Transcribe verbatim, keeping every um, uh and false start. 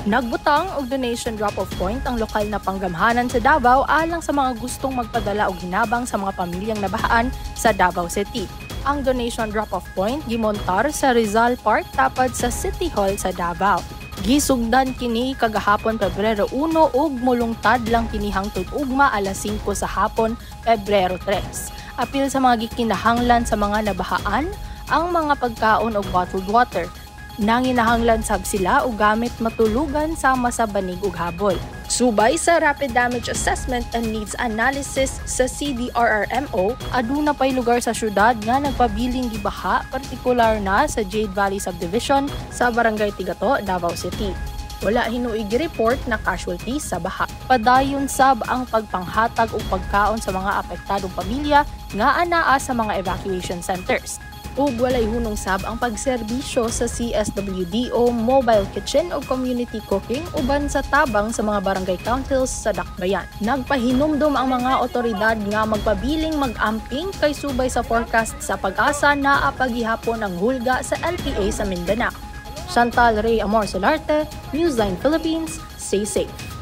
Nagbutang og donation drop-off point ang lokal na panggamhanan sa Davao alang sa mga gustong magpadala og hinabang sa mga pamilyang nabahaan sa Davao City. Ang donation drop-off point gimontar sa Rizal Park tapad sa City Hall sa Davao. Gisugdan kini kagahapon Pebrero uno ug mulungtad lang kini hangtod ugma alas singko sa hapon Pebrero tres. Apil sa mga gikinahanglan sa mga nabahaan ang mga pagkaon ug bottled water. Nanginahanglan sab sila og gamit matulugan sama sa banig ug habol. Subay sa Rapid Damage Assessment and Needs Analysis sa C D R R M O, aduna pay lugar sa syudad nga nagpabiling gibaha, partikular na sa Jade Valley Subdivision sa Barangay Tigato, Davao City. Wala hinuig report na casualties sa baha. Padayon sab ang pagpanghatag og pagkaon sa mga apektadong pamilya nga anaa sa mga evacuation centers. Ug walay hunong sab ang pagserbisyo sa C S W D O Mobile Kitchen o Community Cooking uban sa tabang sa mga barangay councils sa Dakbayan. Nagpahinumdom ang mga otoridad nga magpabiling mag-amping kay subay sa forecast sa pag-asa na apagihapon ang hulga sa L P A sa Mindanao. Chantal Ray Amor Solarte, Newsline Philippines, stay safe.